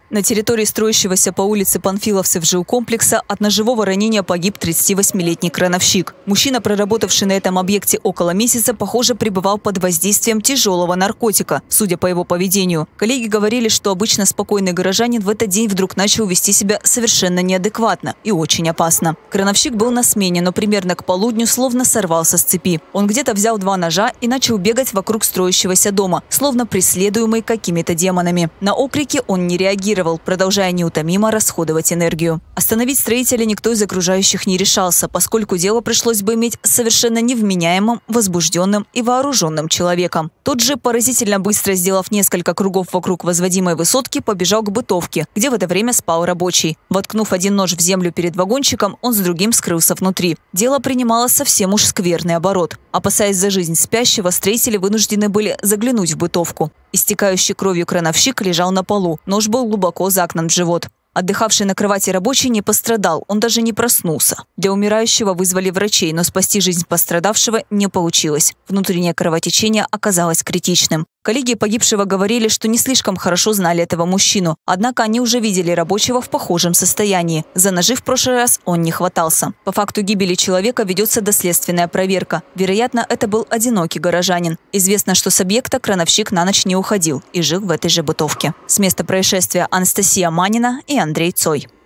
На территории строящегося по улице Панфиловцев жилкомплекса от ножевого ранения погиб 38-летний крановщик. Мужчина, проработавший на этом объекте около месяца, похоже, пребывал под воздействием тяжелого наркотика, судя по его поведению. Коллеги говорили, что обычно спокойный горожанин в этот день вдруг начал вести себя совершенно неадекватно и очень опасно. Крановщик был на смене, но примерно к полудню словно сорвался с цепи. Он где-то взял 2 ножа и начал бегать вокруг строящегося дома, словно преследуемый какими-то демонами. На окрики он не реагировал, продолжая неутомимо расходовать энергию. Остановить строителя никто из окружающих не решался, поскольку дело пришлось бы иметь с совершенно невменяемым, возбужденным и вооруженным человеком. Тот же, поразительно быстро сделав несколько кругов вокруг возводимой высотки, побежал к бытовке, где в это время спал рабочий. Воткнув один нож в землю перед вагончиком, он с другим скрылся внутри. Дело принимало совсем уж скверный оборот. Опасаясь за жизнь спящего, строители вынуждены были заглянуть в бытовку. Истекающий кровью крановщик лежал на полу, нож был глубоко загнан в живот. Отдыхавший на кровати рабочий не пострадал, он даже не проснулся. Для умирающего вызвали врачей, но спасти жизнь пострадавшего не получилось. Внутреннее кровотечение оказалось критичным. Коллеги погибшего говорили, что не слишком хорошо знали этого мужчину, однако они уже видели рабочего в похожем состоянии. За ножи в прошлый раз он не хватался. По факту гибели человека ведется доследственная проверка. Вероятно, это был одинокий горожанин. Известно, что с объекта крановщик на ночь не уходил и жил в этой же бытовке. С места происшествия Анастасия Манина и Андрей Цой.